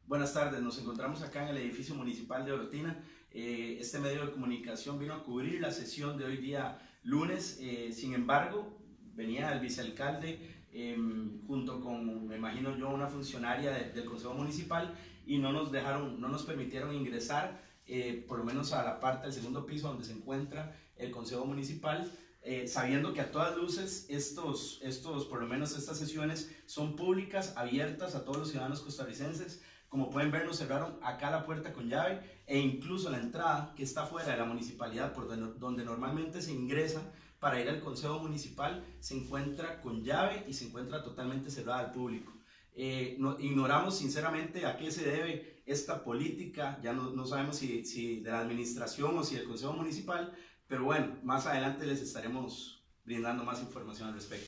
Buenas tardes, nos encontramos acá en el edificio municipal de Orotina. Este medio de comunicación vino a cubrir la sesión de hoy día lunes. Sin embargo, venía el vicealcalde junto con, me imagino yo, una funcionaria del Consejo Municipal y no nos permitieron ingresar, por lo menos a la parte del segundo piso donde se encuentra el Consejo Municipal. Sabiendo que a todas luces por lo menos estas sesiones son públicas, abiertas a todos los ciudadanos costarricenses. Como pueden ver, nos cerraron acá la puerta con llave e incluso la entrada que está fuera de la municipalidad, por donde normalmente se ingresa para ir al Consejo Municipal, se encuentra con llave y se encuentra totalmente cerrada al público. Ignoramos sinceramente a qué se debe esta política, ya no sabemos si de la administración o si del Consejo Municipal, pero bueno, más adelante les estaremos brindando más información al respecto.